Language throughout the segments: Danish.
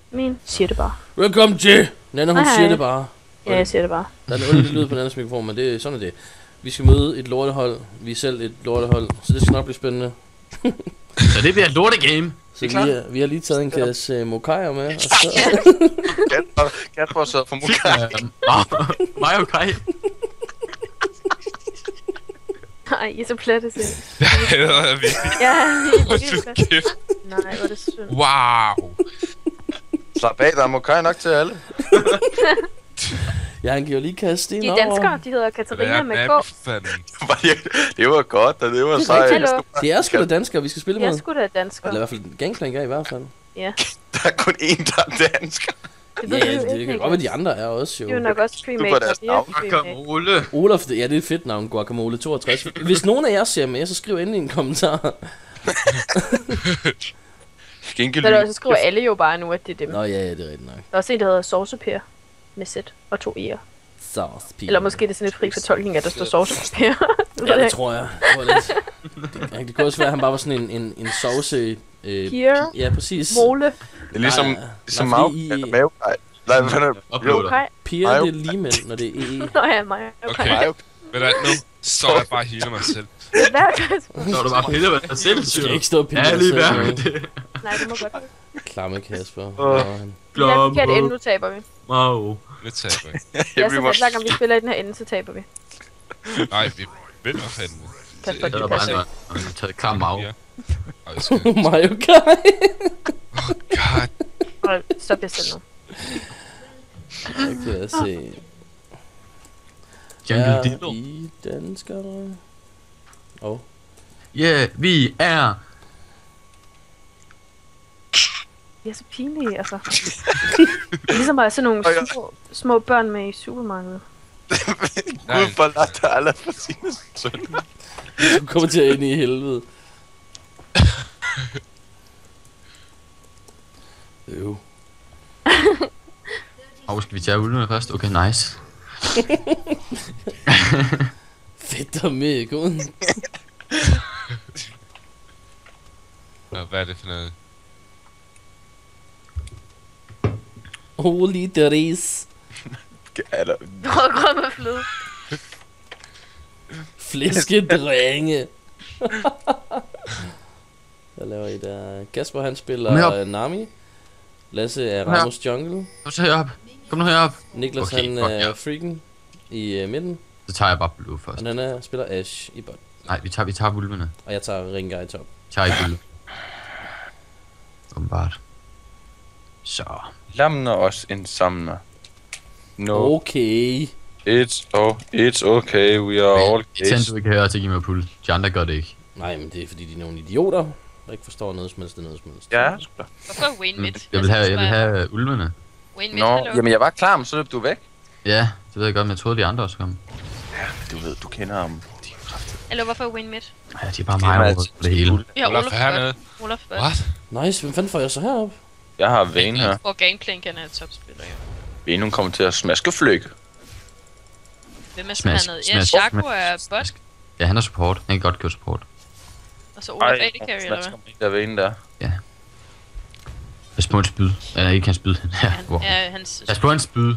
Min siger det bare. Velkommen til! Nana, hun siger det bare. Ja, jeg siger det bare. Der er en underlig lyd på Nannas mikrofon, men det er sådan er det. Vi skal møde et lortehold. Vi er selv et lortehold, så det skal nok blive spændende. Så det bliver et lortegame. Så vi har lige taget en kasse mokajer med. Og så... Kasper sidder for mokajer. Mig og Kai. Nej, I er så platte selv. Det er vi. Ja, Hold du kæft. nej, hvor er det synd. Wow. Slap af, der er mokajer nok til alle. Ja, han giver lige kaste De ind er over. danskere, de hedder Katarina med K. Det var godt, og det var sejt. Hallo. Det er sgu da danskere, vi skal spille Jeg med. er sgu da dansker. Eller i hvert fald Gangplank er i hvert fald. Ja. Der er kun én, der er dansker. Det ved Ja, du jo det ikke, kan godt være, de andre er også jo. Det er jo nok også Du var cremate, deres og de er navn. cremate. Guacamole. Olaf, ja, det er et fedt navn, Guacamole 62. Hvis nogen af jer ser med, så skriv endelig en kommentar. Så skriver alle jo bare nu, at det er dem. Nå ja, det er rigtigt nok. Der er også en, der hedder Saucepær med Z og 2 E'er. Sauce pige. Eller måske er det sådan et fri fortolkning, at der står Saucepær. Ja, det tror jeg. Det kunne også være, at han bare var sådan en sauce... Here. Ja, præcis. Mole. Det er ligesom nej, mavekaj. Nej, hvad er det? Uploader. Okay. Piger, det er lige mænd, når det er EE. Nå ja, mig. Okay. Ved du hvad, nu står jeg bare og healer mig selv. Så er du bare pille med dig selv, Du skal ikke stå og pille Ja, dig lige selv, værd. noget. Nej, det må godt. Klamme Kasper. Ja, vi kan ende, nu taber vi. Wow. Nu taber jeg. Det er så fedt, hver gang vi spiller i den her ende, så taber vi. Nej, vi vinder fandme. Kasper, Det er det bare passer en taget klar mag. Ja. Og jeg skal... Mario Kart. God. ikke. Stop jer selv nu. Jeg kan se. Jungle Er Dildo. I danskere? Åh. Yeah, vi er... De er så pinlige, altså. Ligesom at have sådan nogle små børn med i supermarkedet. Gud for latter alle for sine søn. Du kommer til at ende i helvede. Øv. Skal vi tage ulvene først? Okay, nice. Fedt og med, god. Nå, hvad er det for noget? Holy Therese. Grød med fløde. Flæskedrenge. Hvad laver I der? Kasper han spiller Nami. Lasse er Ramos Jungle. Kom så herop. Kom nu herop. Niklas Okay, han fuck, er ja. Freaken i midten. Så tager jeg bare blue først. Og Nana spiller Ash i bot. Nej, vi tager ulvene. Og jeg tager Ringar i top. Tager ikke ulve. Åbenbart. Så. Lamner os en samler. No, Okay. it's okay, we are all I tænder du ikke her til at give mig pull. De andre gør det ikke. Nej, men det er fordi de er nogle idioter, der ikke forstår noget som helst, noget som helst. Ja, sgu da. Hvorfor Wayne midt? Jeg vil have ulvene. Wayne midt, Nå, hallo? jamen jeg var klar, men så løb du væk. Ja, det ved jeg godt, men jeg troede de andre også kom. Ja, du ved, du kender ham. Hallo, hvorfor Wayne midt? Ja, de er bare mig over det hele. Vi har Olaf Olaf er hernede. bot. Olaf bot. What? Nice, hvem fanden får jeg så herop? Jeg har Vane her. Hvor Gangplank kan have topspiller, ja. Vane, hun kommer til at smaske flykke. Hvem er Smash, sådan noget? Ja, smash, Shaco smash, er bot, Ja, han er support. Han kan godt køre support. og så Olaf AD carry, eller hvad? Der er Vane der. Pas på en spyd. Eller ikke hans spyd. Ja, hvor? Ja, hans... Pas på en spyd.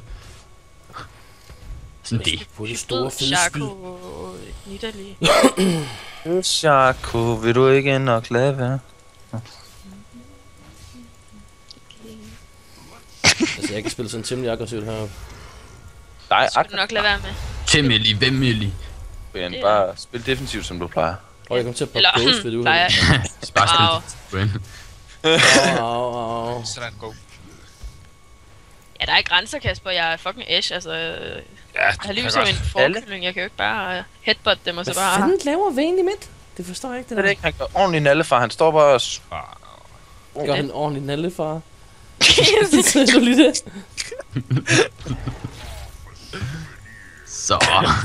Sådan det. På det store fede spyd. Shaco Nidalee. Shaco, vil du ikke nok lade være? Altså, jeg kan spille sådan temmelig aggressivt heroppe. Nej, Det skulle du nok lade være med. Temmelig, vemmelig. Brian, bare spil defensivt, som du plejer. Og jeg kommer til at poppe Eller, ghost ved du. plejer jeg. Bare Wow. spil. Au. Sådan, go. Ja, der er grænser, Kasper. Jeg er fucking Ash, altså... Ja, Jeg har liv som en forkylling. Jeg kan jo ikke bare headbutt dem og så Hvad bare... fanden laver Vayne i midt? Det forstår jeg ikke, det Det er der. det ikke, han gør ordentligt nallefar. Han står bare og... Gør han ordentligt nallefar? Siger du lige det? Så.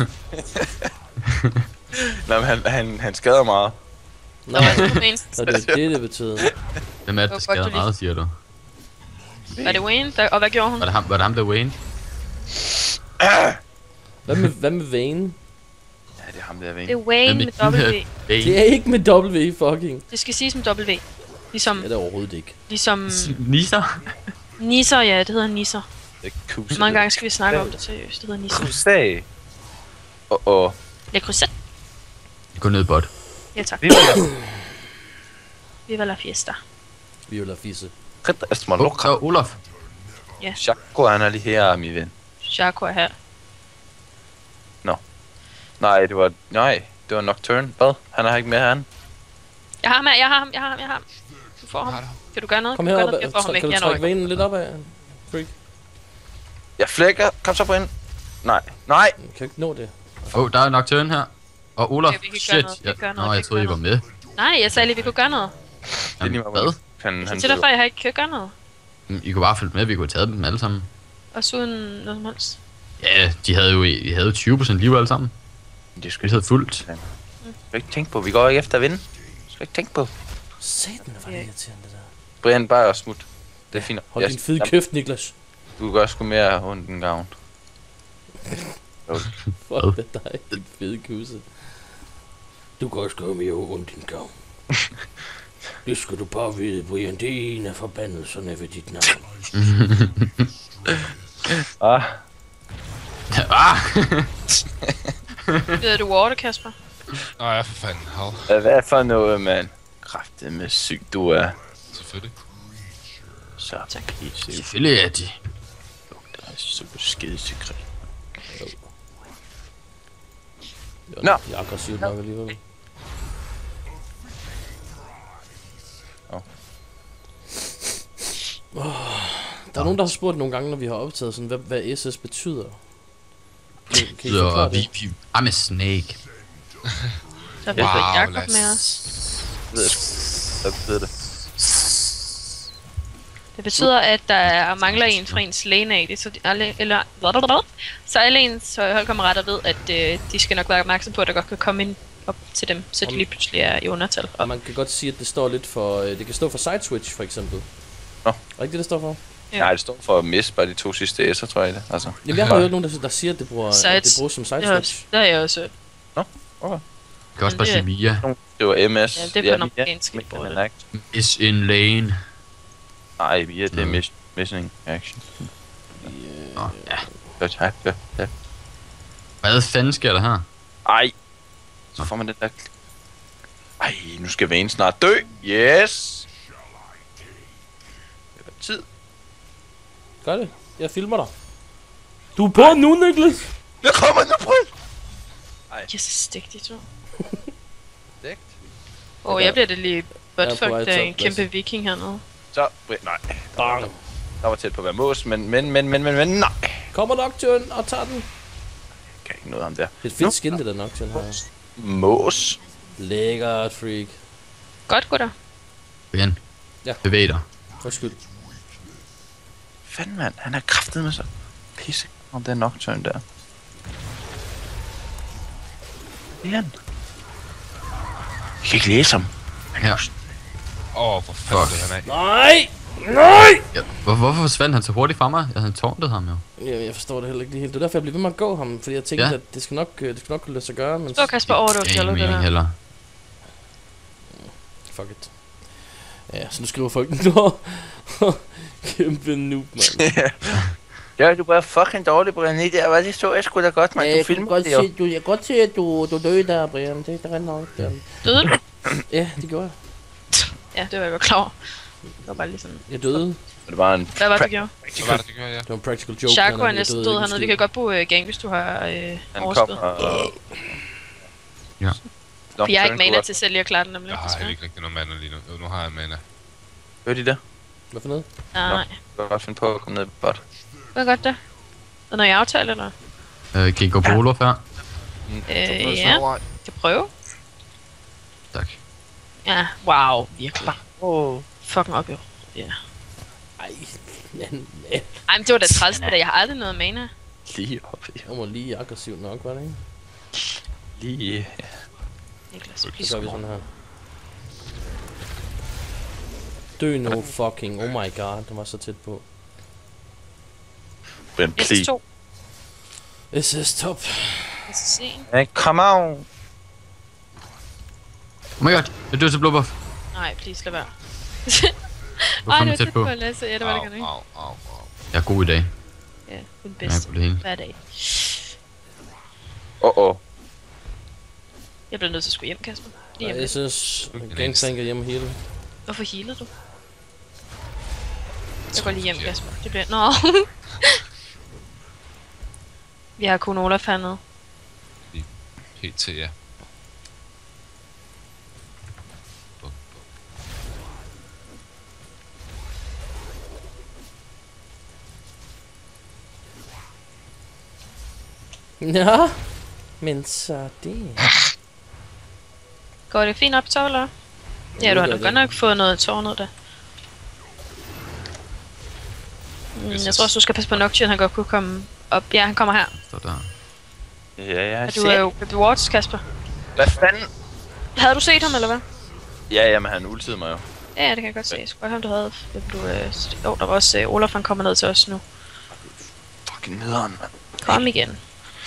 Nej, men han skader meget. Nå, så det er det betyder. Hvem er det, der Hvor godt skader du lige- meget, siger du? Var det Wayne? Og hvad gjorde hun? Var det ham, der Wayne? Hvad med Vayne? Ja, det er ham der, Vane. Det er Wayne med W. Det er ikke med W, fucking. Det skal siges med W. Ligesom... Det er det overhovedet ikke. Ligesom... Niser? Nisser, ja, det hedder nisser. Det er Hvor kusse. mange gange skal vi snakke om det seriøst? Det hedder nisser. Kusse. Le Creuset. Gå ned, bot. Ja, tak. Viva Viva la fiesta. Vi vil have fisse. Esmond Åh, Lokra. så Olaf. Jaco, han er lige her, min ven. Jaco er her. Nej, det var Nocturne. Hvad? Han er ikke med herinde. Jeg har ham. Du får ham. Kan du gøre noget? Kom Kan du herop. gøre noget? Jeg får ham Kan ikke. du Jeg når trække ikke. vanen lidt op af? Freak. Jeg flækker. Kom så på ind. Nej. Jeg kan ikke nå det. Der er Nocturne her. Og Olaf, Okay, vi kan gøre shit. noget, vi kan gøre noget, Nå, vi jeg kan troede, I gøre var med. Nej, jeg sagde lige, vi kunne gøre noget. Det er lige Hvad? meget. Så til derfor, jeg har ikke gøre noget. I kunne bare følge med, vi kunne have taget dem alle sammen. Også uden noget som helst. Ja, de havde jo 20% liv alle sammen. Det skal Vi havde fuldt. skal ikke tænke på. Vi går ikke efter at vinde. Skal ikke tænke på. Satan, hvor er det irriterende det der. Brian, bare smut. Det er fint. Hold din fede kæft, Niklas. Du gør sgu mere ondt end gavn. Fuck det dig, din fede kusse. Du kan også gøre mere ondt din gavn. Det skal du bare vide, Brian. Det er en af forbandelserne ved dit navn. Ah, Ved du water, Kasper? Nå ja, for fanden. Hav. hvad for noget, mand? Kræftet med syg, du er. Selvfølgelig. Så pisse. Selvfølgelig er de. Der er super skide sekret. Nå. Nå. Jeg er aggressivt nok alligevel. Der er nogen, der har spurgt nogle gange, når vi har optaget sådan, hvad SS betyder. Kan I Så forklare det? I'm a snake. Så vil Wow, Jacob lad os- med os. Hvad betyder det? Det betyder, at der mangler en fra ens lane af det, så så alle ens holdkammerater ved, at de skal nok være opmærksom på, at der godt kan komme ind op til dem, så de lige pludselig er i undertal. Og man kan godt sige, at det står lidt for... det kan stå for side switch, for eksempel. Nå. Er ikke det står for? Ja. Nej, det står for at miste bare de 2 sidste S'er, tror jeg det. Altså. Jamen, jeg har hørt nogen, der siger, at det bruger, Sides. at det bruges som side Det har switch. jeg også. Jeg kan også bare sige Mia. Det var MS. Ja, det er på amerikansk, vi bruger det. Is in lane. Nej, Mia, det er missing action. Nå, ja. Ja. Hvad fanden sker der her? Ej. Så får man den der... Ej, nu skal Vane snart dø. Yes. Det var tid. Gør det. Jeg filmer dig. Du er på nu, Niklas! Jeg kommer nu, Brian. Yes, stik de to. Dækt. Jeg bliver det lige Jeg er på buttfucked vej af til en plads. kæmpe viking hernede. Så, Brian, nej. Bang. Der var tæt på at være mås, men nej. Kommer Nocturne og tager den. Jeg kan ikke noget ham der. Det er et fedt skin, det der Nocturne her. Mås. Lækkert, freak. Godt, gutter. Igen. Ja. Bevæg dig. Undskyld. Fanden, mand. Han er kraftet med sig. Pisse. Om den Nocturne der. Brian. Jeg kan ikke læse ham. Her. Hvor fanden er det han af? Nej! Nej! Ja. Hvorfor forsvandt han så hurtigt fra mig? Jeg havde tårnet ham jo. Jeg forstår det heller ikke lige helt. Det er derfor, jeg bliver ved med at gå ham. Fordi jeg tænkte, at det skal nok kunne lade sig gøre. Men Så Kasper over, det var Ingen fjollet, det mening der. heller. fuck it. Ja, så nu skriver folk nu. Kæmpe noob, mand. Ja, du er bare fucking dårlig, Brian. Det så jeg sgu da godt, man. Du filmer det jo. Jeg kan godt se, at du døde der, Brian. Det er rent nok. Døde du? Ja, det gjorde jeg. Ja, det var jeg godt klar over. Det var bare lige sådan. Jeg døde. Det var en... Hvad var det, du gjorde? Hvad var det, det gør, ja? Det var en practical joke. Shaco er jeg næsten døde død ikke hernede. Vi skid. kan godt bruge gang, hvis du har Han overskud. kommer... Ja. For jeg har ikke mana til selv lige at klare den nemlig. Jeg har ikke rigtig nogen mana lige nu. Jo, nu har jeg mana. Hører de det? Hvad for noget? Nej, Jeg kan godt finde på at komme ned på bot. hvad godt det? Er noget, jeg aftaler, eller? Kan I gå på Olaf her? Ja. Kan prøve? Tak. Ja, wow, virkelig. Åh. Fucking op, jo. Ja. Ej, men... Ej, men det var da træls, det der. Jeg har aldrig noget mana. Lige op, ja. Jeg var lige aggressiv nok, var det ikke? Lige... Niklas, Så please. gør vi sådan her. Dø nu fucking, oh my god, den var så tæt på. Brian, please. SS2. SS top. SS1. Hey, come on. Oh my god, jeg dør til blå buff. Nej, please, lad være. Du Ej, kom det var tæt tæt på. på at læse. Ja, det var det godt nok. Au. Jeg er god i dag. Ja, den Jeg er bedste. på det hele. Hver dag. Jeg bliver nødt til at skulle hjem, Kasper. Lige hjem. Jeg synes, Gangplank er hjemme hele. Hvorfor healede du? Jeg går lige hjem, Kasper. Det bliver... Nå. Vi har kun Olaf hernede. PT, ja. Ja, men så det... Går det fint op, så eller? Ja, du har da godt nok fået noget tårnet der. Jeg tror også, du skal passe på Nocturne, han godt kunne komme op. Ja, han kommer her. Så der. Ja, Og du er jo Baby Watts, Kasper. Hvad fanden? Havde du set ham, eller hvad? Ja, men han ultede mig jo. Ja, det kan jeg godt se. Jeg skulle godt høre, om du havde... der var også Olaf, han kommer ned til os nu. Fucking nederen, mand. Kom igen.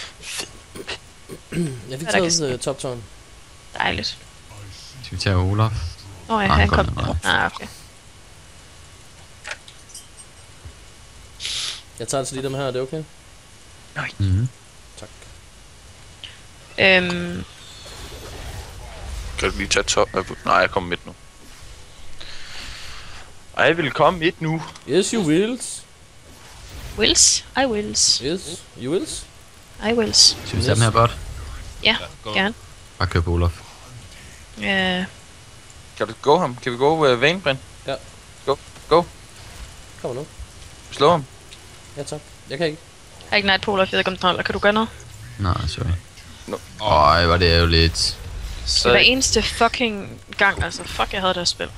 Jeg fik Hvad der taget top-tårn. Dejligt. Skal vi tage Olaf? Åh ja, Nej, han han kom. kom ned. Okay. Jeg tager altså lige dem her, er det okay? Mhm. Tak. Kan du lige tage top? Nej, jeg kommer midt nu. Ej, jeg vil komme midt nu. Yes, you wills. Wills? I wills. Yes, you wills. I wills. Skal vi tage dem her bot? Ja, Gå. gerne. Bare kør på Olaf. Kan du gå ham? Kan vi gå Vanebrand? Ja. Go. Kom nu. Slå ham. Ja, tak. Jeg kan ikke. Jeg har ikke night på Olaf, jeg ved ikke om den holder. Kan du gøre noget? Nej, sorry. No. Øj, var det jo lidt. Det var eneste fucking gang, altså. Fuck, jeg havde det at spille.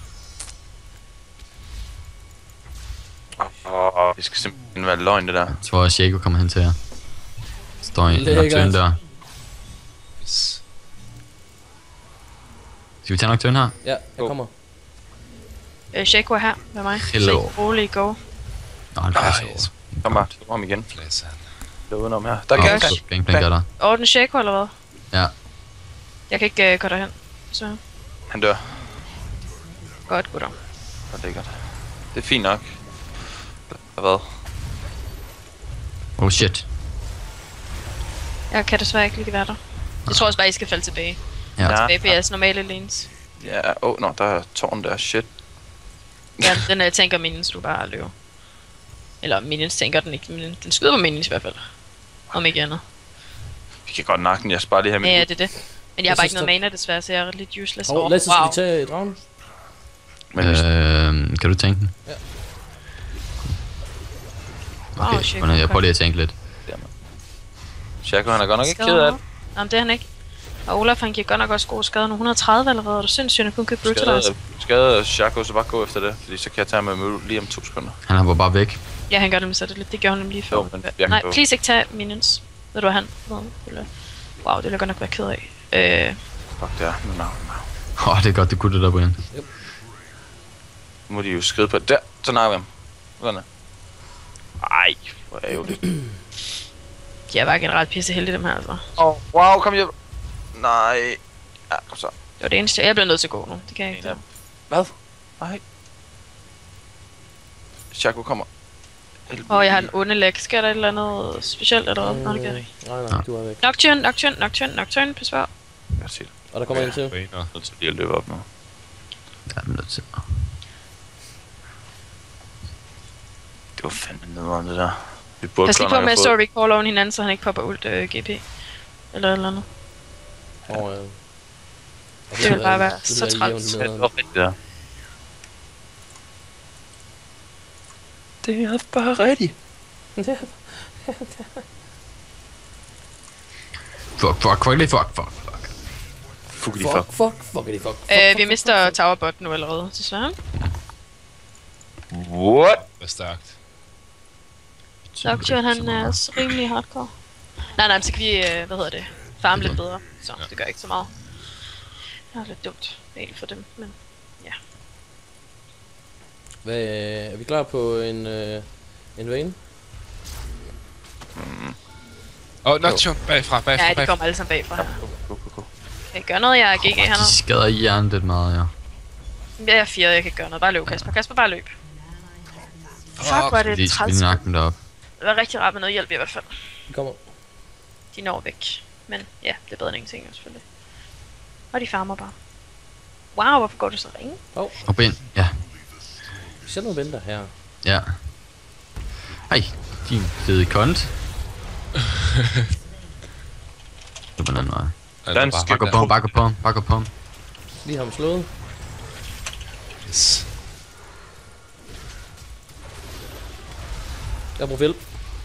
Det skal simpelthen være løgn, det der. Jeg tror, at Shaco kommer hen til jer. Står i Lækkert. Nocturne der. Yes. Skal vi tage Nocturne her? Ja, jeg kommer. Shaco er her med mig. Hello. Så rolig, go. Nå, han flasher over. Kom bare, slå ham igen. Plads han. Det er udenom her. Der Nå, kan jeg så Gangplank er der. Den Shaco, eller hvad? Ja. Jeg kan ikke gå derhen. Så Han dør. godt, goddag. Det er lækkert. Det er fint nok. Hvad? Oh shit. Jeg kan desværre ikke lige være der. Jeg tror også bare, I skal falde tilbage. Ja. Tilbage på jeres normale lanes. Ja, der er tårn der. Shit. Ja, den tænker minions, du bare løber. Eller minions tænker den ikke, men den skyder på minions i hvert fald. Om ikke andet. Vi kan godt nakke den. Jeg sparer lige her med. Ja, det er det. Men jeg har bare ikke synes, noget mana desværre, så jeg er lidt useless. Lad os skal vi tage dragen. Men hvis Kan du tænke den? Ja. Okay, Wow, shit, jeg prøver lige at tænke lidt. Shaco, han er godt nok ikke ked af det. Jamen, det er han ikke. Og Olaf, han giver godt nok også god skade nu. 130 allerede, er du sindssygt, han kun købe brutalize. Skade Shaco, så bare gå efter det. Fordi så kan jeg tage ham med lige om 2 sekunder. Han var bare væk. Ja, han gør det med så lidt. Det gjorde han nemlig lige før. Jo, men jeg kan Nej, gå. please ikke tage minions. Ved du, hvad han eller... Wow, det vil jeg godt nok være ked af. Fuck det er. Det er godt, det kunne det der, Brian. Nu må de jo skride på. Der, så nakker vi ham. Sådan der. Ej, hvor ærgerligt. De er bare generelt pisse heldige, dem her, altså. Wow, kom hjem. Nej. Ja, kom så. Det var det eneste. Jeg bliver nødt til at gå nu. Det kan jeg ikke. Ja. Hvad? Nej. Shaco kommer. Jeg har en onde læg. Skal der et eller andet specielt, eller hvad? Nej, du er væk. Nocturne, pas på. Jeg kan se det. Og der kommer en til. Vaner. Jeg er nødt til lige at løbe op nu. Det er nødt til. Det var fandme nederen det der. Vi burde Pas lige godt på nok med have at fået- stå recall oven hinanden, så han ikke popper ult GP. Eller andet. Det vil bare være så træls. Ja, det var rigtigt der. Det er bare rigtigt. Fuck. Fuck. Vi mister towerbot nu allerede, desværre. What? Det er stærkt. Nocturne, han er også rimelig hardcore. Nej, så kan vi, farme lidt bedre. Så det gør ikke så meget. Det er lidt dumt, egentlig for dem, men ja. Er vi klar på en vane? Nocturne bagfra. Ja, de kommer alle sammen bagfra. Go. Kan I gøre noget? Jeg er GG hernede. De skader hjernen lidt meget, ja. Jeg er 4, jeg kan gøre noget. Bare løb, Kasper. Kasper, bare løb. Fuck, hvor er det De skal lige træls. nakke dem derop. Det var rigtig rart med noget hjælp i hvert fald. De kommer. De når væk. Men ja, det er bedre end ingenting jo selvfølgelig. Og de farmer bare. Wow, hvorfor går du så ringe? Hop ind. Ja. Vi ser noget venter her. Ja. Ej, din fede kont. Det er på den anden vej. Altså, Dansk. Bare gå på ham, bare gå på ham, bare gå på ham. Lige har ham slået. Yes. Jeg bruger hjælp.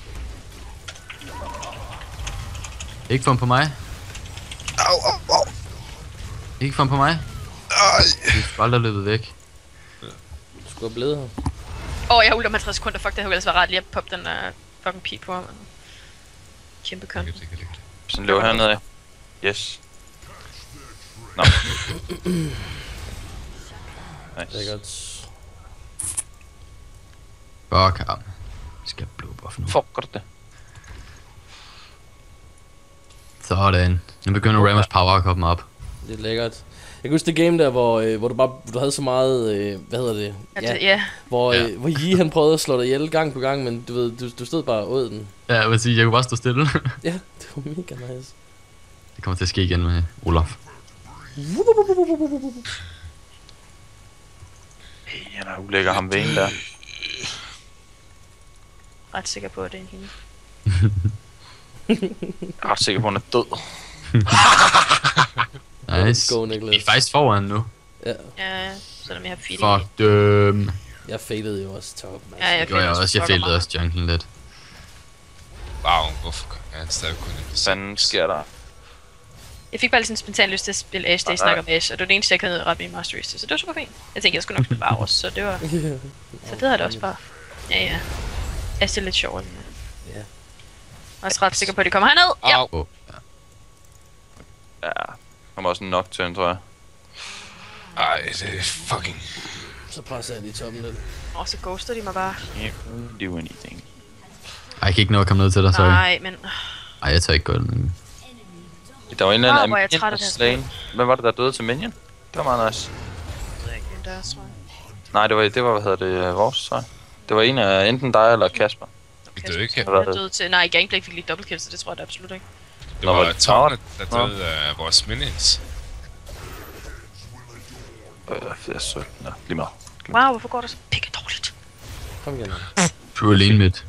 Ikke få ham på mig. Au, au, au. Ikke få ham på mig. Ej. Du skal aldrig løbet væk. Du skulle have blevet her. Jeg har ult om 50 sekunder. Fuck, det havde ellers været rart lige at poppe den der fucking pige på ham. Kæmpe køn. Sådan løber hernede af. Yes. Nå. Det er Nice. godt. Fuck ham. Vi skal blue buff nu. Fuck, gør du det? Sådan. Nu begynder Ramos power at komme op. Det er lækkert. Jeg kan huske det game der, hvor du havde så meget, hvad hedder det? Ja. Hvor Yi han prøvede at slå dig ihjel gang på gang, men du ved, du stod bare ud den. Ja, jeg vil sige, jeg kunne bare stå stille. Ja, det var mega nice. Det kommer til at ske igen med Olaf. Han er ulækker ham ved en der. Ret sikker på, at det er hende. Jeg er ret sikker på, at hun er død. Nice. Go, Vi Nicholas. er faktisk foran nu. Ja, Ja, selvom jeg har feeling. Fuck dem. jeg failede jo også top. Ja, jeg Det gjorde jeg også. Jeg failede også junglen lidt. Wow, hvorfor er han stadig kun en Hvad fanden sker der? Jeg fik bare lige sådan spontan lyst til at spille Ashe, da I snakker om Ashe, og det var det eneste, jeg kunne ret med Masteries til, så det var super fint. Jeg tænkte, jeg skulle nok spille bare også, så det var... Så det havde det også bare. Ja. Ashe er lidt sjovere. Men... Ja. Jeg er også ret sikker på, at de kommer herned. Ja. Au. Oh, ja. Ja, han var også en nocturne, tror jeg. Ej, det er fucking... Så presser jeg lige toppen lidt. Og så ghoster de mig bare. Can't do anything. Ej, jeg kan ikke nå at komme ned til dig, sorry. Nej, men... Ej, jeg tør ikke gå den. Der var en eller anden hvor er jeg træt minion af det her slain. Hvem var det, der døde til minion? Det var meget nice. Jeg ved ikke, hvem der er, tror jeg. Nej, det var hvad hedder det, vores, tror jeg. Det var en af enten dig eller Kasper. Vi døde ikke her. Jeg er død til... Nej, Gangplank fik lige dobbeltkill, så det tror jeg da absolut ikke. Det Nå, var var det tårnet, der Nå. døde af vores minions. Det er sødt. Ja, lige meget. Wow, hvorfor går det så pikke dårligt? Kom igen. Du er alene midt.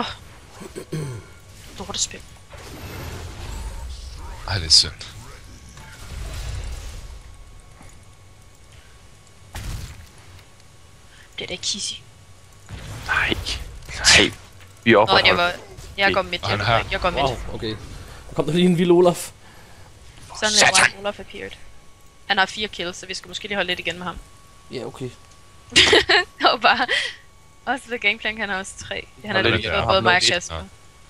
Lortespil. Ej, det er synd. Det er da kissy. Nej. Vi er oppe. Nå, det var... Jeg går midt, Og han har- jeg går midt. Wow, okay. Der kom der lige en vild Olaf. Sådan er White Olaf appeared. Han har 4 kills, så vi skal måske lige holde lidt igen med ham. Ja, okay. Og bare... Også ved Gangplank, han har også 3. Han har lidt lige der. fået Ham både mig og med et. Kasper.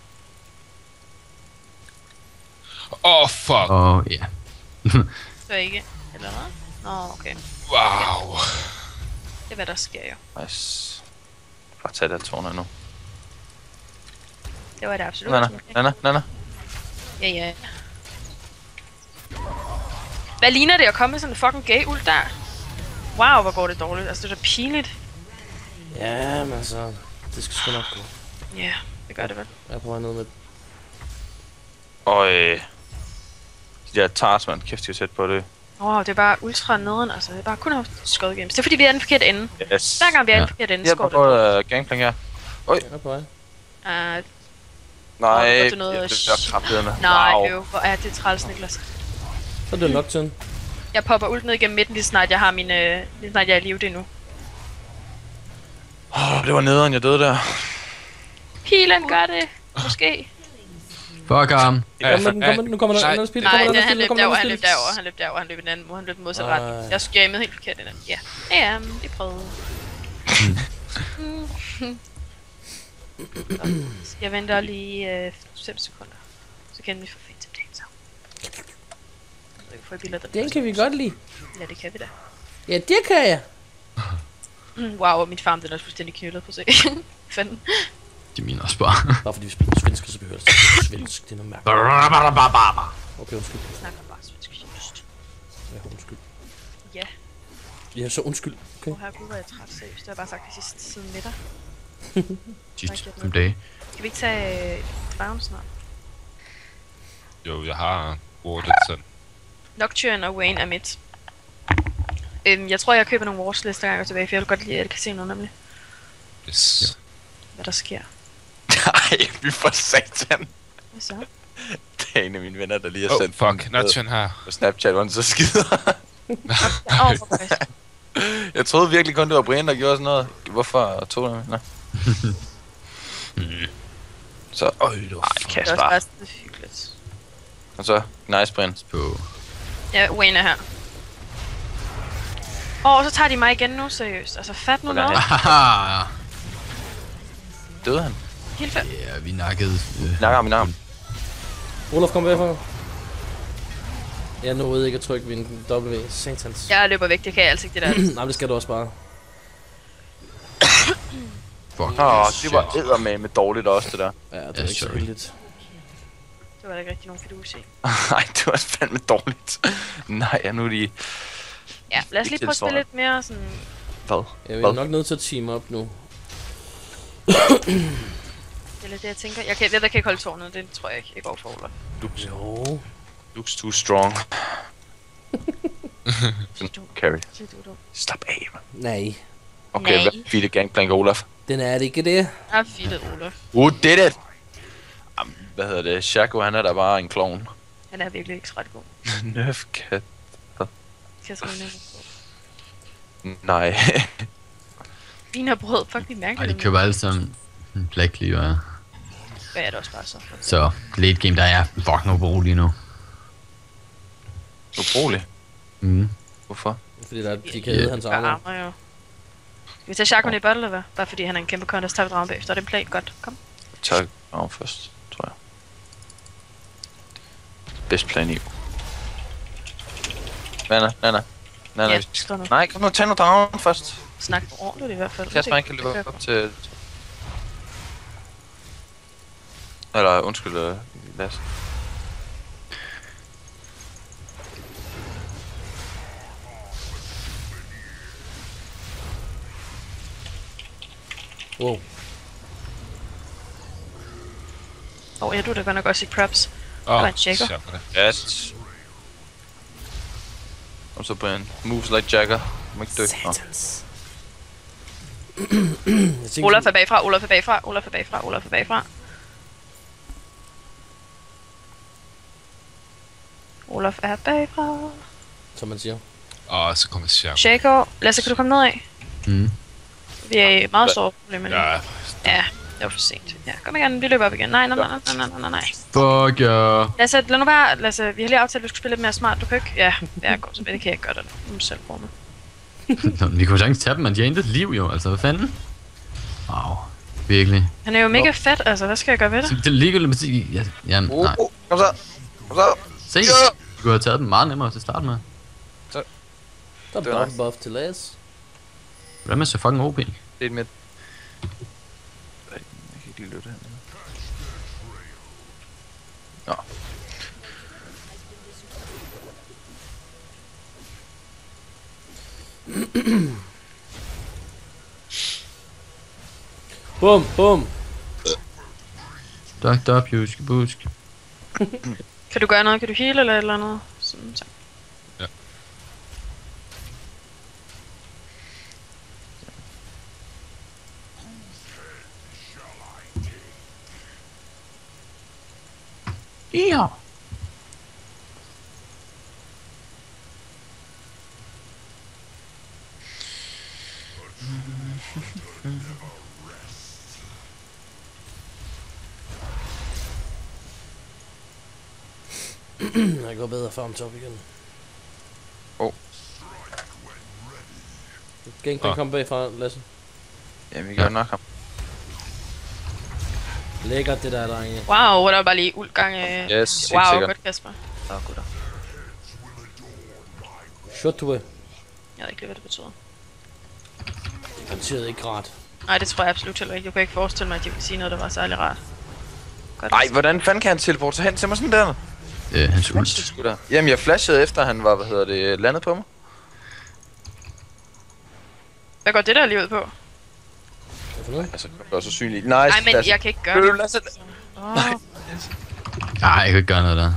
Åh, fuck. Og ja. Så ikke, eller hvad? Nå, okay. Wow. Det er hvad der sker jo. Nice. Bare tag det tårnet nu. Det var det absolut. Nana. Ja. Hvad ligner det at komme med sådan en fucking gay ult der? Wow, hvor går det dårligt. Altså, det er da pinligt. Ja, men altså, det skal sgu nok gå. Ja, det gør det vel. Jeg prøver ned med. Og de der tars, man. Kæft, de er tæt på det. Wow, det er bare ultra nederen, altså. Det er bare kun haft skød games. Det er fordi, vi er den forkerte ende. Yes. Hver gang vi er Ja. den forkerte ende, Jeg skår har det. på gangplank her. Jeg er på vej. Nej, det er noget det er kraftederne. Nej, Wow. hvor er det træls, Niklas. Så er det Nocturne. Jeg popper ult ned igennem midten, lige snart jeg har mine... Lige snart jeg er i live det nu. Det var nederen, jeg døde der. Pilen gør det. Måske. Fuck ham. Nu kommer der anden spil. Nej, Nu kommer der han anden løb spil. derover, han løb derover, han løb i den anden, han løb den modsatte Ej. retning. Jeg jammede helt forkert i den. Ja. Ja, vi prøvede. Så jeg venter lige 5 sekunder. Så kan vi få fint til dagen så. Så kan få et billede af Den kan vi godt lide. Ja, det kan vi da. Ja, det kan jeg. Wow, min farm den er fuldstændig knyldet på sig. Fanden. De mener også bare. Bare fordi vi spiller svensk, så behøver det ikke svensk. Det er noget mærkeligt. Okay, undskyld. Jeg snakker bare svensk. Just. Ja, undskyld. Ja. Ja, så undskyld. Okay. Åh, herregud, hvor er jeg træt seriøst. Det har jeg bare sagt det sidste siden middag. Shit, som dag. Kan vi ikke tage farven snart? Jo, jeg har brugt det sådan. Nocturne og Wayne er midt. Jeg tror, jeg køber nogle wars næste gang og tilbage, for jeg vil godt lide at casino nemlig. Yes. Hvad der sker. Nej, vi får satan. Hvad så? Det er en af mine venner, der lige har sendt Fuck, Notchen her. på Snapchat, hvor han så skider. Overvejs. Jeg troede virkelig kun, det var Brian, der gjorde sådan noget. Hvorfor tog du det? Så, det var Det er også Kasper. bare sådan hyggeligt. Og så, nice Brian. På... Ja, Wayne er her. Så tager de mig igen nu, seriøst. Altså, fat nu Hvordan noget. Haha! Døde han? Helt fedt. Ja, vi nakkede... Nakker ham i navn. Olaf, kom bagfra. Jeg nåede ikke at trykke min W. Satans. Jeg løber væk, det kan jeg altså ikke, det der. Nej, det skal du også bare. Fuck. Det var eddermame dårligt også, det der. Ja, det Ja, er ikke så sorry. heldigt. Det var der ikke rigtig nogen fidus i. Nej, det var fandme dårligt. Nej, nu er de... Ja, lad os lige prøve at spille lidt mere sådan... Hvad? Jeg er Hvad? nok nødt til at team op nu. Det er lidt det, jeg tænker. Jeg kan ikke holde tårnet, det tror jeg ikke. Jeg går for Olaf. Jo. Looks too strong. Carry. Så du. Stop af, man. Nej. Okay, Nej. hvad fint det gangplank Olaf? Den er det ikke det. Jeg er fittet, Olaf. Who did it? Hvad hedder det? Shaco, han er da bare en klovn. Han er virkelig ikke ret god. Nerf cat. Kan jeg skrive ned på. Nej. Wienerbrød, fuck, de Ej, mærkeligt. de køber alle sammen Black Cleaver. Hvad er det også bare så? Så late game, der er fucking ubrugelig nu. Ubrugelig. Hvorfor? Fordi de kan æde hans armor. Armor, jo. Skal vi tage Chakon i battle, eller hvad? Bare fordi han er en kæmpe contest, tager vi dragen bagefter. Det er en plan, godt. Kom. Tak om først, tror jeg. Best plan i. Nana. Ja, står nu. Nej, kom nu, tag nu dragen først. Snak ordentligt i hvert fald. Kasper, han kan løbe op til... Eller, undskyld, Lasse. Wow. Ja, du er da godt nok også i preps. Åh, var en checker. sjovt det. Yes. Kom så, Brian. Moves like Jagger. Du må ikke dø. Nå. Satans. Olaf er bagfra, Olaf er bagfra, Olaf er bagfra, Olaf er bagfra. Olaf er bagfra. Som man siger. Så kommer Shaco. Shaco, Lasse, kan du komme nedad? Vi er i meget store problemer nu. Ja, Ja, det var for sent. Ja, kom igen, vi løber op igen. Nej. Fuck ja. Lasse, lad nu være. Lasse, vi har lige aftalt, at vi skulle spille lidt mere smart. Du kan ikke... Ja, jeg går tilbage. Det kan jeg ikke gøre det. Nu må du selv bruge mig. Vi kunne sagtens tage dem, men de har intet liv jo, altså hvad fanden? Wow, virkelig. Han er jo mega fed, altså. Hvad skal jeg gøre ved Så det? det ligger lidt med ja, jamen, nej. Kom så. Se, Ja. vi kunne have taget dem meget nemmere til at starte med. Der er Det var buff buff til Lasse. Hvordan er så fucking OP? Det er et midt. Jeg kan ikke lige løbe det her. Nå. Bum, bum. Dr. Pjuske Busk. Kan du gøre noget? Kan du heal eller et eller andet? Sådan, så. Ja. Ja. Jeg går bedre farm top igen. Gangplank kom bagfra, Lasse. Jamen, vi gør nok ham. Lækkert det der, drenge. Wow, der var bare lige uldgang. Yes, helt Wow, sikkert. godt Kasper. Så gutter. Shot to way. Jeg ved ikke lige, hvad det betyder. Det betyder ikke ret. Nej, det tror jeg absolut heller ikke. Jeg kan ikke forestille mig, at de ville sige noget, der var særlig rart. Godt. Ej, hvordan fanden kan han teleporte sig hen til mig sådan der? Hans ult. Sgu da. Jamen, jeg flashede efter, han var, landet på mig. Hvad går det der lige ud på? Altså, det er så synligt. Nice. Nej, men jeg kan ikke gøre det. Nej. Nej, jeg kan ikke gøre noget der.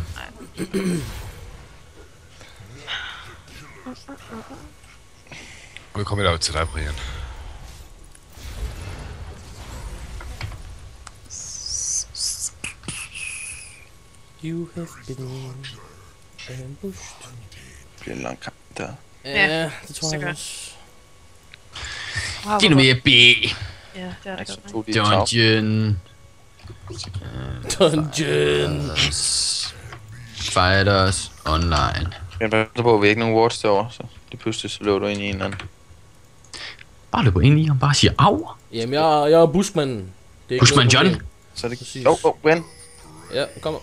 Nu kommer jeg op til dig, Brian. You have been ambushed. Det bliver en lang kamp der. Ja, det tror jeg sikkert. også. Wow, Det er nu mere B. Ja, det er der Så godt. tog de tag. Dungeon. Fighters online. Jeg venter på, at vi ikke nogen wards derovre, så det pludselig så løber du ind i en eller anden. Bare løber ind i ham, bare siger au. Jamen, jeg er buskmanden. Det er ikke Bushman noget John. problem. Så er det... Præcis. Gwen. Ja, kom.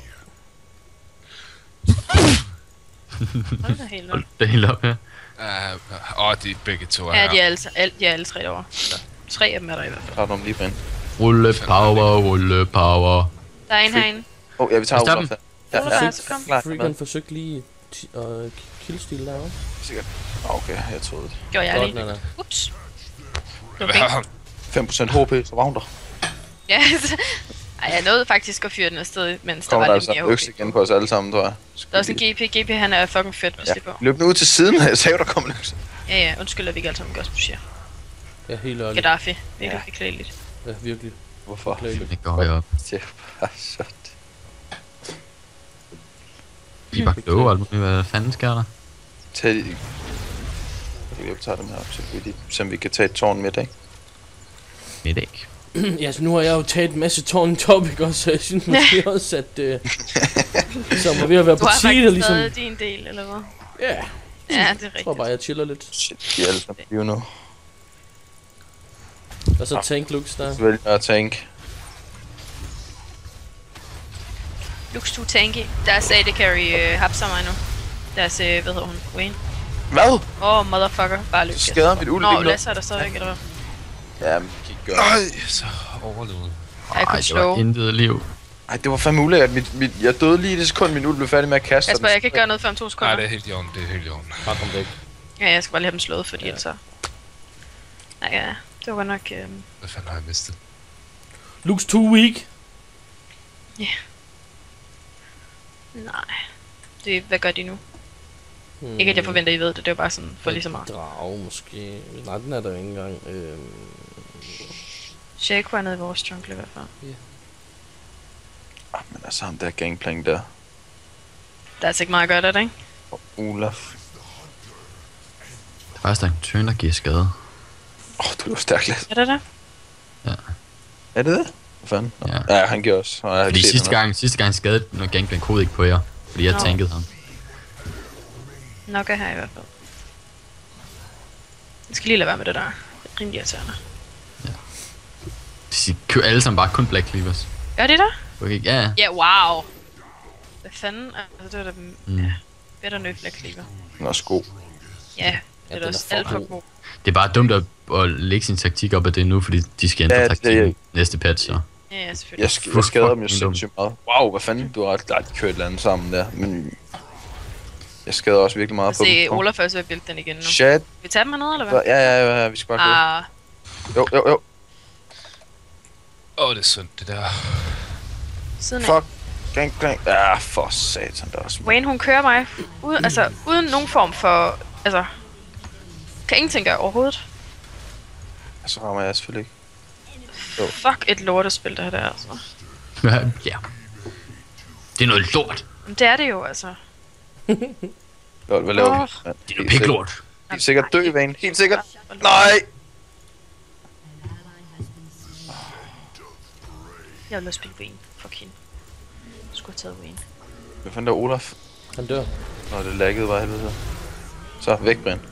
Hold da helt op. Det er helt op her. De er begge to Ja, her. de er alle 3 derovre. Så 3 af dem er der i hvert fald. Tager du dem lige på ind. Rulle power. Der er en herinde. Ja, vi tager Stop Olaf dem. her. Olaf er altså kom. Klar, Freaken forsøgte lige at killsteal derovre. sikkert. Okay, jeg troede det. Gjorde jeg Godt, lige. Nana. Ups. Det var fint. 5% HP, så vagn dig. Ja, ej, jeg nåede faktisk at fyre den afsted, mens der Kommer var der lidt altså mere øks HP. igen på os alle sammen, tror jeg. Der er også en GP. GP, han er fucking fedt, hvis det er på. Løb nu ud til siden, jeg sagde, der kom en øks. Ja, undskyld, at vi ikke alle sammen gør, som du siger. Ja, helt ærligt. Gaddafi. Virkelig beklageligt. Ja, virkelig. Hvorfor? Beklageligt. Det går højere op. Det er bare så... Vi er bare kloge og alt muligt. Hvad fanden sker der? Tag de... Jeg tager dem her op, så vi se om vi kan tage et tårn midt, ikke? Midt ikke. Ja, så nu har jeg jo taget en masse tårn topic også, så jeg synes måske også, at så må vi at være Du på har tide, faktisk ligesom. stadig din del, eller hvad? Ja, Ja, det er jeg tror rigtigt. bare, jeg chiller lidt. Shit, de er alle sammen live nu. Og så tank looks der. Så vælger jeg at tænke. Lux 2 tanky. Deres AD carry hapser mig nu. Deres, hvad hedder hun? Wayne. Hvad? Motherfucker. Bare lykke. Så skader mit uld Nå, ikke noget. Lasse er der stadig, eller hvad? Ja, men kan ikke gøre. Nej, så overlevede. Jeg kunne det slå. var intet liv. Ej, det var fandme ulækkert. Jeg døde lige i det sekund, min uld blev færdig med at kaste. Kasper, jeg kan ikke gøre noget før om 2 Nej, sekunder. det er helt i orden, det er helt i orden. Bare kom væk. Ja, jeg skal bare lige have dem slået, fordi ellers så... Nej, ja. Det var nok... Hvad fanden har jeg mistet? Looks too weak. Nej. Hvad gør de nu? Ikke at jeg forventer, I ved det. Det er jo bare sådan for lige så meget. Drage måske. Nej, den er der jo ikke engang. Shaco er nede i vores jungle i hvert fald. Men altså ham der gangplank der. Der er altså ikke meget at gøre der, ikke? Og Olaf. Det er faktisk, der er en tøn, der giver skade. Du er stærk lidt. Er det der? Er det det? Hvad fanden? Ja. Ja, han gjorde også. Og jeg har Fordi ikke set sidste gang skadede noget Gangplank kode ikke på jer. Fordi jeg Nå. tankede ham. Nok er her i hvert fald. Jeg skal lige lade være med det der. Det er rimelig irriterende. De kører alle sammen bare kun Black Cleavers. Gør de der? Okay, ja. Ja, wow. Hvad fanden? Altså, det var da... Mm. Ja. Better nødt Black Cleaver. Den er også god. Ja, det Ja, er den da er også for alt for god. god. Det er bare dumt at lægge sin taktik op af det nu, fordi de skal ændre Ja, taktikken næste patch, så. Ja, selvfølgelig. Jeg skader dem jo Fucking dumt. sindssygt meget. Wow, hvad fanden? Du har ret klart kørt et eller andet sammen der. Men jeg skader også virkelig meget på Se, dem. Olaf er også ved at vælte den igen nu. Shit. Vi tager dem hernede, eller hvad? Ja, vi skal bare gå. Jo. Det er synd, det der. Siden af. Fuck. Gang. Ja, for satan, der er også. Wayne, hun kører mig uden nogen form for... Altså... Kan ingenting gøre overhovedet. Så rammer jeg selvfølgelig ikke. Fuck et lortespil, det her der, altså. Ja. Det er noget lort. Men det er det jo, altså. Lol, hvad laver vi? mand? Det er noget piklort. Helt sikkert dø, Vane. Helt sikkert. Nej! Jeg vil også spille Wayne. Fuck hende. Jeg skulle have taget Wayne. Hvad fanden der Olaf? Han dør. Nå, det laggede bare helvede. Så, væk, Brian.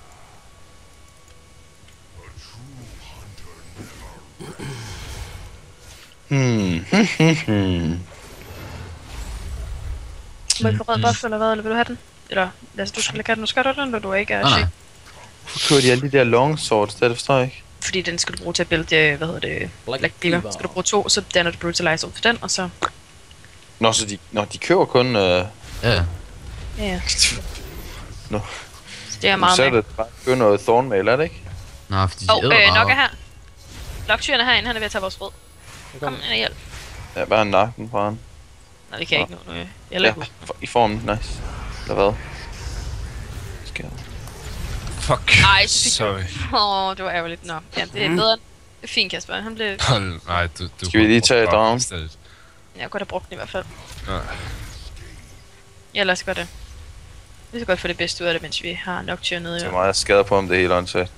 Må jeg få rød buff, eller hvad? Eller vil du have den? Eller, Lasse, du skal have den. Nu skal du den, når du ikke er Nej, shit. nej. Hvorfor kører de alle de der long swords? Det forstår jeg ikke. Fordi den skal du bruge til at builde, hvad hedder det? Black Cleaver. Skal du bruge 2, så danner du Brutalize ud for den, og så... Nå, så de kører kun... Ja. Ja. Nå. Så det er meget Så er med. det bare at købe noget thornmail, er det ikke? Nå, fordi de æder Nok er bare. her. Loktyren er herinde, han er ved at tage vores rød. Kom, ind og hjælp. Ja, bare nakken fra ham. Nej, det kan jeg ikke nu. Jeg Ja, i formen, nice. Eller hvad? Skal jeg... Fuck. Ej, Sorry. det var ærgerligt. Nå, ja, det er bedre. Det er fint, Kasper. Han blev... Nej, du Skal vi lige tage dragen? Jeg kunne da brugt den i hvert fald. Nej. Ja, lad os gøre det. Vi skal godt få det bedste ud af det, mens vi har Nocturne nede i. Det er meget skader på ham, det er helt åndssvagt.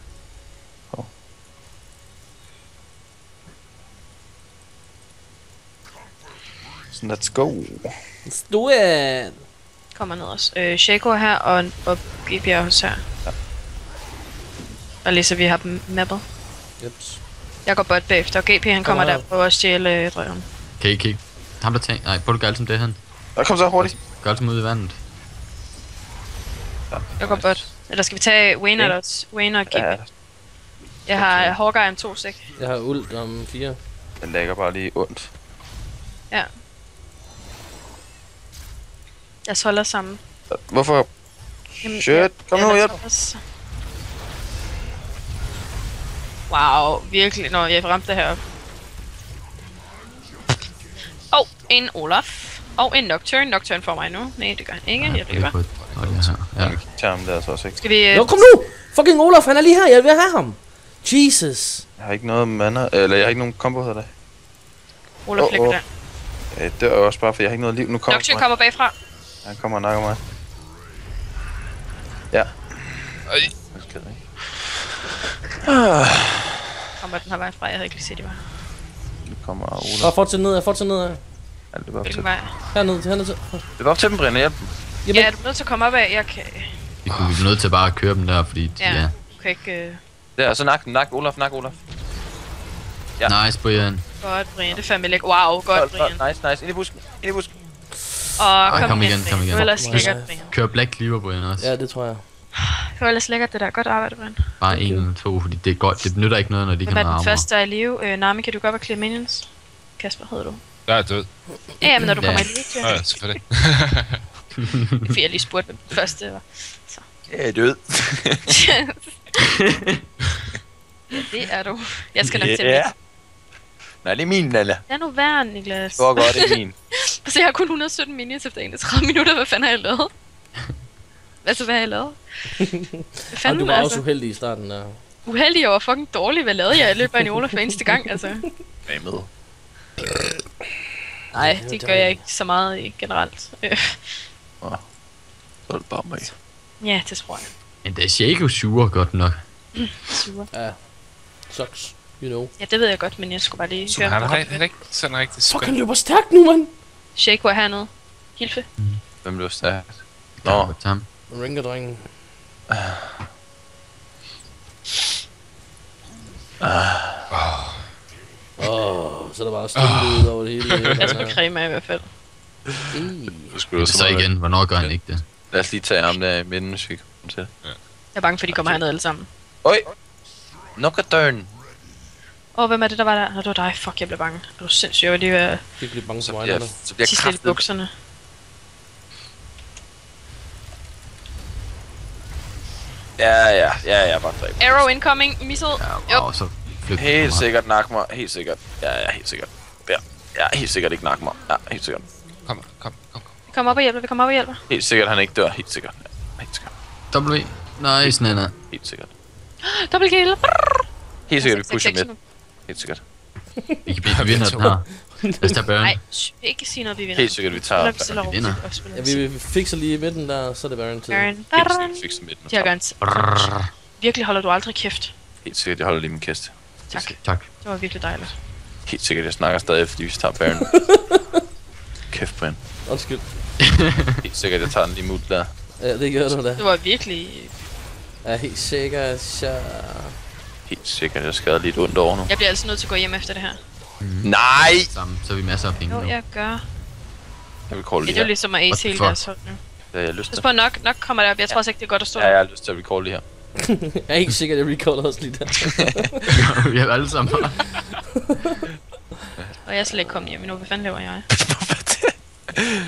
Så let's go. Let's do it. Kommer ned også. Shaco er her, og GB er også her. Ja. Og lige så vi har dem mappet. Jeps. Jeg går bot bagefter, og GP han kommer her. der og prøver at stjæle drøven. Kig. Ham der tænker... Nej, prøv du gøre som det hen. Der kom så hurtigt. Gør som ud i vandet. Jeg går bot. Eller skal vi tage Wayne eller også? Wayne og GP. Ja, Jeg har Hawkeye om 2 sek. Jeg har ult om 4. den lægger bare lige ondt. Ja. Jeg holder sammen. Hvorfor? Jamen, Shit, kom nu, hjælp. Wow, virkelig. Nå, jeg ramte det her op. En Olaf. Og en Nocturne. Nocturne får mig nu. Nej, det gør han ikke. Jeg løber. Ja. Ja. Tag ham der så også, ikke? Skal vi... Nå, kom nu! Fucking Olaf, han er lige her. Jeg vil have ham. Jesus. Jeg har ikke noget mana, eller jeg har ikke nogen combo her der. Olaf ligger der. Jeg dør jo også bare, for jeg har ikke noget liv. Nu kommer Nocturne kommer bagfra. Han kommer og nakker mig. Ja. Ej. Kommer den her vej fra. Jeg havde ikke lige set det var. Nu kommer Olaf. Og fortsæt ned, fortsæt ned. Ja, det var op til. Hvilken vej? Herned til. Det var op til dem, Brian. Hjælp. Jamen. Ja, du er nødt til at komme op af. Jeg kan... Vi kunne blive nødt til bare at køre dem der, fordi... Ja. Du kan ikke... Der, så nak Olaf, Ja. Nice, Brian. Godt, Brian. Det er fandme lækkert. Wow, godt, Brian. Nice. Ind i busken. Og kom igen. Det var ellers lækkert, Brian. Kør Black Cleaver, Brian, også. Ja, det tror jeg. Det var ellers lækkert, det der. Godt arbejde, Brian. Bare en eller to, fordi det er godt. Det nytter ikke noget, når de kan Hvem er armor. den første, der er i live? Nami, kan du gå op og clear minions? Kasper, hedder du? Jeg er død. Ja, men når du Ja. kommer i live, så... Ja, selvfølgelig. Fordi jeg lige spurgte, hvem den første var. Jeg er død. Ja, det er du. Jeg skal nok til det. Nej, det er min, Nalla. Det er nu værd, Niklas. Det var godt, det er min. Altså, jeg har kun 117 minions efter 31 minutter. Hvad fanden har jeg lavet? Altså, hvad har jeg lavet? Hvad Og fanden, du var også uheldig i starten der. Uheldig, jeg var fucking dårlig. Hvad lavede jeg? Jeg løb bare en Olaf hver eneste gang, altså. Er I med? Nej, det gør jeg ikke så meget i generelt. Så er det bare mig. Ja, det tror jeg. Men det er Shaco sure godt nok. Super. Ja. Sucks. You know. Ja, det ved jeg godt, men jeg skulle bare lige Så høre. han er ikke sådan rigtig Fuck, spændt. han løber stærkt nu, mand. Shake var hernede. Hilfe. Hvem blev stærkt? Nå. Nå, Tam. Ringerdrengen. Så er der bare stille ud over det hele. Jeg skal creme af i hvert fald. du skulle Så igen, hvornår gør han ikke det? Lad os lige tage ham der i midten, hvis vi kommer til. Jeg er bange for, de kommer hernede alle sammen. Oj! Nocturne! Hvem er det, der var der? Nå, det var dig. Fuck, jeg blev bange. Er du sindssyg? Jeg var lige ved at Fik lidt bange Så for mig. bliver, eller? så bliver tisse lidt i kraftet. bukserne. Ja, bare dræb. Arrow incoming. Missile. Ja, wow, så flygter Helt sikkert nak mig. Helt sikkert. Ja, helt sikkert. Ja, helt sikkert ikke nak mig. Ja, helt sikkert. Kom. Vi kommer op og hjælper. Vi kommer op og hjælper. Helt sikkert, han ikke dør. Helt sikkert. Ja, helt sikkert. W. Nice, Nana. Helt sikkert. Double kill. Helt sikkert, vi pusher midt. Helt sikkert. Vi kan blive vinder den her. Hvis der børn. Nej, ikke sige noget, vi vinder. Helt sikkert, vi tager... Eller vi stiller over vinder. og spiller. Ja, vi fikser lige i midten der, så er det Baron til. Baron. Helt Baron. sikkert, fix midten. De har garanteret. Virkelig holder du aldrig kæft. Helt sikkert, jeg holder lige min kæst. Tak. Tak. Det var virkelig dejligt. Helt sikkert, jeg snakker stadig, fordi vi tager Baron. Kæft, Brian. Undskyld. Helt sikkert, jeg tager den lige mut der. Ja, det gør du da. Det var virkelig... Ja, helt sikkert. Så... Helt sikkert, jeg skader lidt ondt over nu. Jeg bliver altså nødt til at gå hjem efter det her. Nej! Sammen, så har vi masser af penge Jo, nu. jeg gør. Jeg vil call Det lige er jo her. ligesom at What ace the hele fuck? deres hold nu. Det har jeg lyst Pas til. på, nok kommer der op. Jeg tror også ikke, det er godt at stå Ja, der. jeg har lyst til at recall lige her. Jeg er helt sikkert, at jeg recorder også lige der. Vi har alle sammen. Og jeg er slet ikke kommet hjem endnu. Hvad fanden laver jeg?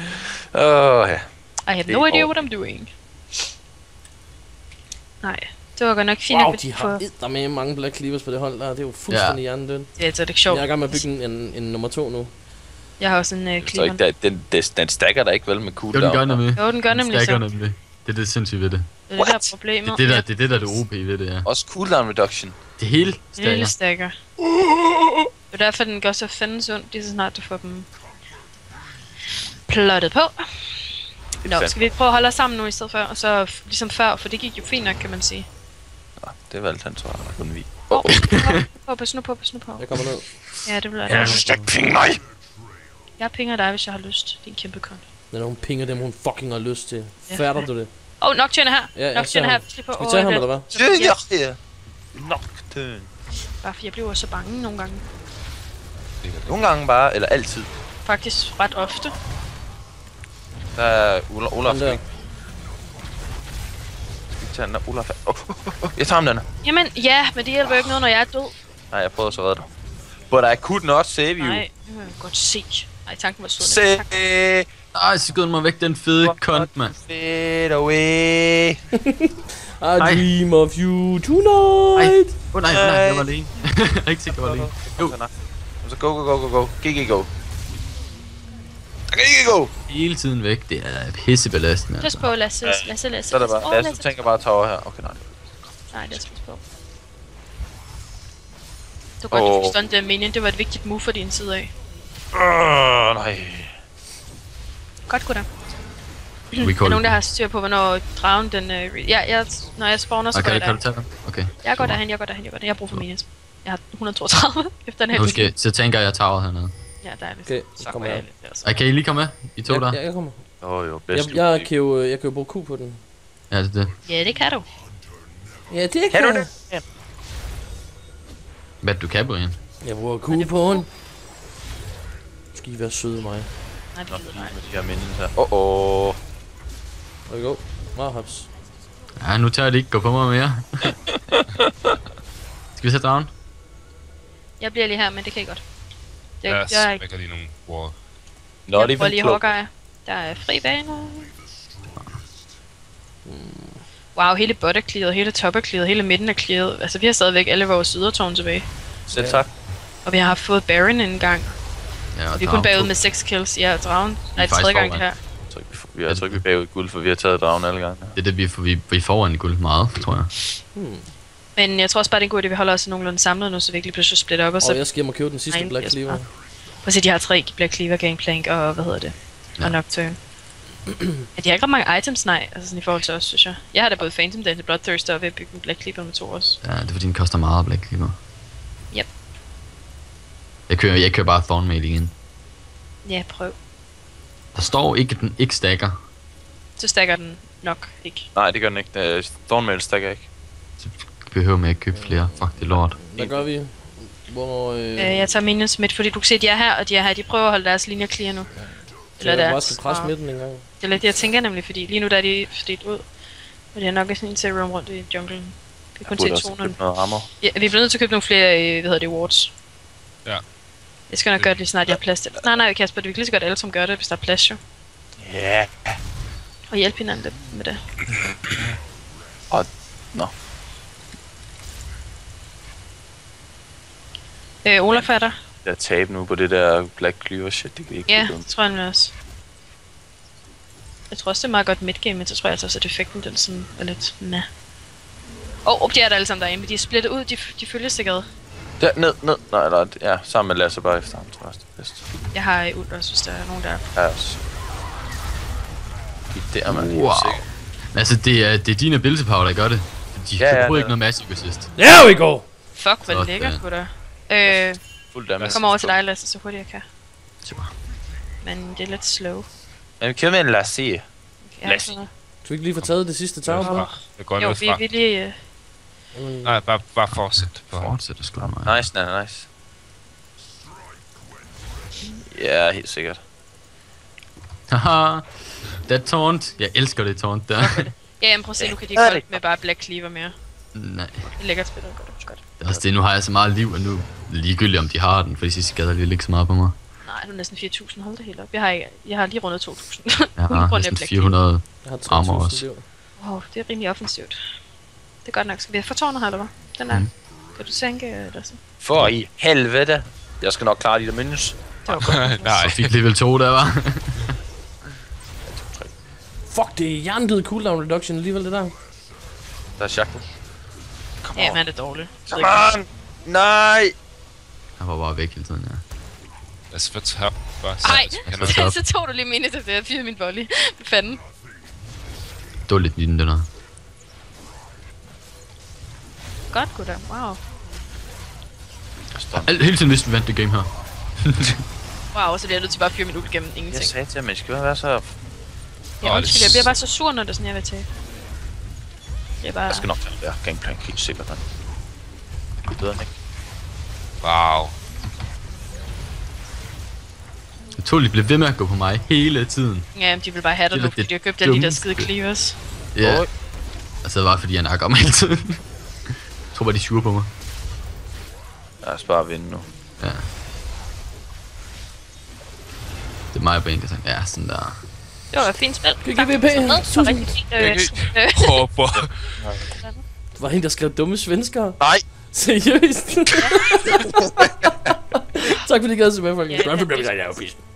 Ja. I have no idea what I'm doing. Nej. Det var godt nok fint, Wow, at vi de får... har eddermame mange Black Cleavers på det hold der. Det er jo fuldstændig hjernedødt. Det er altså ikke Jeg sjovt. er i gang med at bygge en nummer 2 nu. Jeg har også en Jeg tror cleaver. ikke, den stacker der ikke vel med Jo, cooldown. den gør nemlig. Jo, den gør nemlig Stacker så. nemlig. Det er det sindssygt ved det. Det er det, der er What? problemet. Det er det der er det OP ved det, ja. Også cooldown reduction. Det hele Det lille stacker. stacker. Det er derfor, den gør så fandens ondt, lige så snart du får dem plottet på. Nå, skal vi prøve at holde os sammen nu i stedet for, og så ligesom før, for det gik jo fint nok, kan man sige. Nå, det valgte han, tror jeg. Kun vi. Pas nu på. Jeg kommer ned. Ja, det bliver Jeg det. synes, ikke ping mig! Jeg pinger dig, hvis jeg har lyst. Din kæmpe kon. Den er hun pinger dem, hun fucking har lyst til. Ja. Fatter du det? Nocturne her. Ja, jeg Nocturne ser her. ham. Slip på. Skal vi tage ham, eller hvad? Ja. Nocturne. Bare fordi jeg bliver så bange nogle gange. Nogle gange bare, eller altid. Faktisk ret ofte. Der er Olaf. Den der. Skal vi tage den der Olaf? Jeg tager ham den her. Jamen, ja, men det hjælper jo ikke noget, når jeg er død. Nej, jeg prøvede så at redde dig. But I could not save you. Nej, det kan jeg godt se. Nej, tanken var sød. Save Ej, så skød mig væk den fede kont, mand. it away. I dream of you tonight. Nej, jeg var alene. Jeg er ikke sikker, jeg var alene. Så go. GG go. GG go. Hele tiden væk, det er pissebelastende, Pas altså. på, Lasse. Så er der bare. Lasse, du tænker bare at tage over her. Okay, nej. Nej, det er pas på. Det var godt, du fik stuntet af minion. Det var et vigtigt move for din side af. Nej. Godt, goddag. We Der er call nogen, der har styr på, hvornår dragen den... når jeg spawner, så går Okay, jeg kan du der. tage den? Okay. Jeg går derhen. Jeg har brug for minions. Jeg har 132 efter en hel Måske, så tænker jeg toweret hernede. Ja, der er vist. Okay, Så så går kommer jeg jeg. lidt der. Så. Ej, kan I lige komme med? I to der? Jeg kommer. Jo, bedst. Jeg kan jo bruge Q på den. Ja, det er det. Ja, det kan du. Ja, det Kan du det? Hvad du kan, Brian? Jeg bruger Q på den. Skal I være søde mig? Nej, det Nå, lyder nej. med de her minions her. Der vi go. Meget haps. Ja, nu tager det ikke gå på mig mere. Skal vi sætte dragen? Jeg bliver lige her, men det kan I godt. Det, Jeg jeg er ikke. smækker lige nogle wall. Not Jeg prøver even lige close. Hawkeye. Der er fri baner. Wow, hele bot er clearet, hele top er clearet, hele midten er clearet. Altså, vi har stadigvæk alle vores ydertårn tilbage. Selv tak. Og vi har fået Baron en gang. Ja, Og vi er kun bagud med 6 kills. Ja, dragen. Nej, faktisk tredje gang foran. her. Jeg tror ikke, vi er bagud i guld, for vi har taget dragen alle gange. Det er det, vi får foran i guld meget, tror jeg. Men jeg tror også bare, det er en god idé, at vi holder os nogenlunde samlet nu, så vi ikke lige pludselig splitter op. Og Og så jeg skal hjem og købe den sidste Ej, Black jeg Cleaver. Prøv at se, de har 3 Black Cleaver, Gangplank og hvad hedder det? Ja. Og Nocturne. Ja, de har ikke ret mange items, nej. Altså sådan i forhold til os, synes jeg. Jeg har da både Phantom Dance og Bloodthirster og ved at bygge en Black Cleaver med 2 også. Ja, det er fordi, den koster meget Black Cleaver. Yep. Jeg kører bare Thornmail igen. Ja, prøv. Der står ikke, at den ikke stacker. Så stakker den nok ikke. Nej, det gør den ikke. Thornmail stacker ikke. Så behøver man ikke købe flere. Fuck, det er lort. Hvad gør vi? Hvor... Jeg tager minions midt, fordi du kan se, at de er her, og de er her. De prøver at holde deres linjer clear nu. jeg bare skal presse midten en gang. Det er lidt det, jeg tænker nemlig, fordi lige nu der er de fordelt ud. Og det er nok sådan en til at roam rundt i junglen. Vi kan kun se tonerne. noget rammer. Ja, vi bliver nødt til at købe nogle flere, wards. Ja. Jeg skal nok gøre det lige snart, jeg har plads til det. Nej, Kasper, det er lige så godt alle, som gør det, hvis der er plads jo. Ja. Og hjælpe hinanden lidt med det. Nå. Olaf er der. Jeg taber nu på det der Black Cleaver shit, det kan ikke Ja, blive dumt. det tror jeg også. Jeg tror også, det er meget godt midgame, men så tror jeg altså også, at effekten den sådan er lidt nah. De er der alle sammen derinde, men de er splittet ud, de følges ikke ad. Der, ned. Nej, eller, ja, sammen med Lasse bare efter ham, tror jeg, det er bedst. Jeg har ult også, hvis der er nogen der. Ja, også. Det er man helt Wow. sikker. Men altså, det er dine ability power, der gør det. De Ja, ja, bruger det ikke noget massive assist. There we go! Fuck, hvor Sådan. lækkert, gutter. Fuld damage. Kom over til dig, Lasse, så hurtigt jeg kan. Super. Men det er lidt slow. Men vi kører med en Lasse. Okay, Lasse. Skal vi ikke lige få taget det sidste tag på? Jeg går Jo, noget vi fra. vil lige... Nej, bare fortsæt på ham. Fortsætter sgu da mig. Nice, nice. Ja, helt sikkert. Haha. Det er taunt. Jeg elsker det taunt der. Ja, men prøv at se, nu kan de ikke holde med bare Black Cleaver mere. Nej. Det er lækkert spillet, godt. Det er også det, nu har jeg så meget liv, og nu ligegyldigt om de har den, for de sidste skader lige ikke så meget på mig. Nej, du er næsten 4.000, hold det helt op. Jeg har lige rundet 2.000. Jeg har næsten 400. Jeg har Armor 3.000 også. liv. Wow, det er rimelig offensivt. Det er godt nok. Skal vi få tårnet her, eller hvad? Den er. Kan du sænke eller sådan? For i helvede. Jeg skal nok klare de der minus. Det var godt. Nej. Så fik level 2 der, var. Fuck, det er hjernedød cooldown reduction alligevel, det der. Der er Shackle. Kom Ja, on. men det er dårligt. Come on! Nej! Han var bare væk hele tiden, ja. Lad os få top. Ej, Top. så tog du lige mine til det, jeg fyrede min volley. Hvad fanden? Det var lidt den der. Godt, gutter. Wow. Hele tiden vidste vi vandt det game her. Wow, så bliver jeg nødt til bare at fyre min ult gennem ingenting. Jeg sagde til ham, at I skal være så... Ja, undskyld, jeg bliver bare så sur, når det er sådan, jeg vil tage. Det er bare... Jeg skal nok tage det gangplank helt sikkert. Det døde han ikke. Wow. Jeg tror, de blev ved med at gå på mig hele tiden. Ja, de vil bare have dig Det er nu, fordi det de har købt alle de der dummeste. skide cleavers. Ja. Oj. Altså, det var fordi, jeg nakker mig hele tiden. Jeg tror bare, de er sure på mig. Lad os bare vinde nu. Ja. Det er mig og Bane, der sagde, ja, sådan der. Det var et fint spil. GGVP, Det var tusind. rigtig fint. Håber. Det var hende, der skrev dumme svenskere. Nej! Seriøst. Tak fordi I gad se med, folkens. Ja, det er Peace.